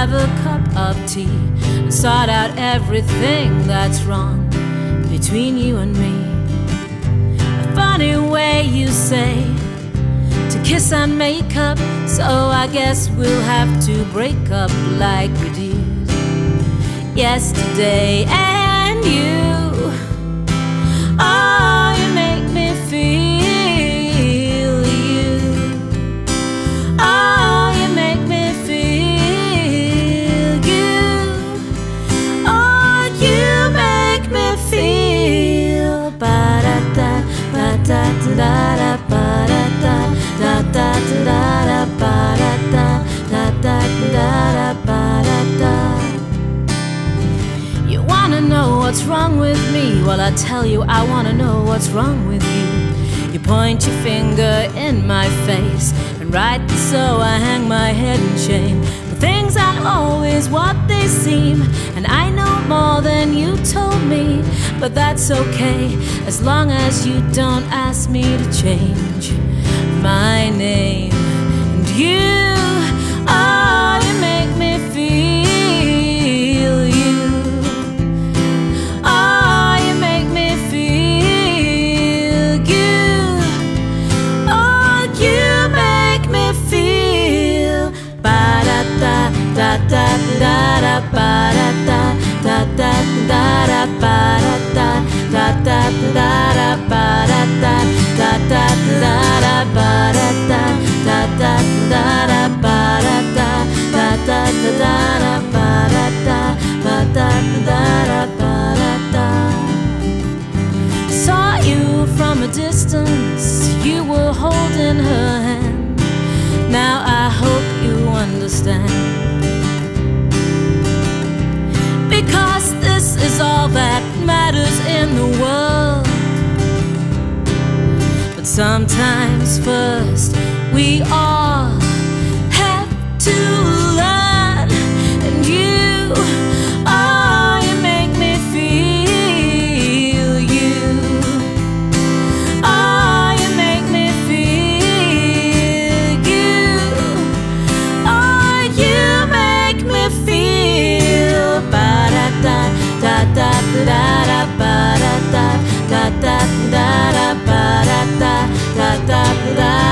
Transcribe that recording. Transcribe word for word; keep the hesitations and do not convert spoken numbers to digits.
have a cup of tea and sort out everything that's wrong between you and me. A funny way you say to kiss and make up, so I guess we'll have to break up like we did yesterday. And you, oh, you make me feel you. Oh, you make me feel you. Oh, you make me feel ba-da-da, ba-da-da-da, ba-da-da, da-da-da-da, ba-da-da, da-da-da-da, ba-da-da. You wanna know what's wrong with me? Well, I tell you, I wanna know what's wrong with you. You point your finger in my face, and rightly so I hang my head in shame. But things aren't always what they seem, and I know more than you told me. But that's okay, as long as you don't ask me to change my name. And you, oh, you make me feel you. Oh, you make me feel you. Oh, you make me feel ba-da-da, da-da-da-da, ba-da-da, da-da-da-da, ba-da-da, da-da-da-da, ba-da-da, da-da-da-da, ba-da-da, da-da-da-da, ba-da-da, da-da-da-da, ba-da-da, ba-da-da-da, ba-da-da. Saw you from a distance, you were holding her hand. Now I hope you understand, because this is all that matters in the world. But sometimes first we all have to learn. And you, oh, you make me feel you. Oh, you make me feel you. Oh, you make me feel ba-da-da, da-da-da-da, ba-da-da, da-da-da-da, ba-da-da, da-da-da-da.